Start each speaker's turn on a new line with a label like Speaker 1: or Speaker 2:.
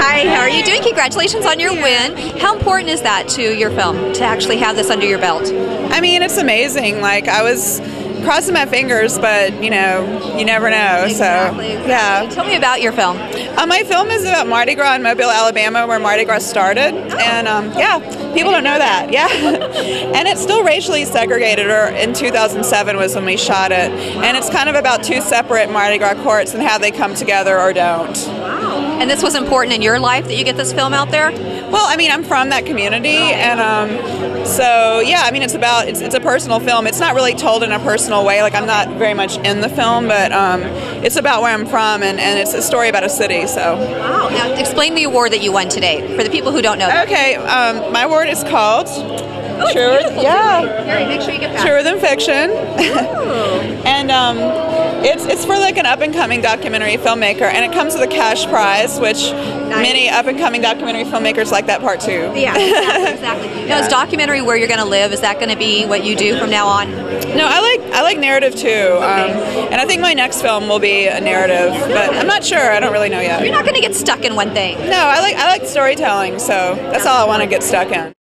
Speaker 1: Hi, how are you doing? Congratulations on your win. How important is that to your film, to actually have this under your belt?
Speaker 2: I mean, it's amazing. Like, I was crossing my fingers, but, you know, you never know.
Speaker 1: Exactly.
Speaker 2: Yeah.
Speaker 1: Tell me about your film.
Speaker 2: My film is about Mardi Gras in Mobile, Alabama, where Mardi Gras started. And, yeah, people don't know that. Yeah. And it's still racially segregated, or in 2007 was when we shot it. And it's kind of about two separate Mardi Gras courts and how they come together or don't.
Speaker 1: Wow. And this was important in your life that you get this film out there?
Speaker 2: Well, I mean, I'm from that community, and so yeah, I mean, it's a personal film. It's not really told in a personal way. Like, I'm not very much in the film, but it's about where I'm from, and it's a story about a city. So.
Speaker 1: Wow. Now, explain the award that you won today for the people who don't know.
Speaker 2: Okay, my award is called
Speaker 1: Truer. Yeah. Harry, make sure you get that.
Speaker 2: Truer Than Fiction. And it's for like an up-and-coming documentary filmmaker, and it comes with a cash prize, which many up-and-coming documentary filmmakers like that part too.
Speaker 1: Yeah, exactly. Now, is documentary where you're going to live? Is that going to be what you do from now on?
Speaker 2: No, I like narrative too, and I think my next film will be a narrative, but I'm not sure. I don't really know yet.
Speaker 1: You're not going to get stuck in one thing.
Speaker 2: No, I like storytelling, so that's all I want to get stuck in.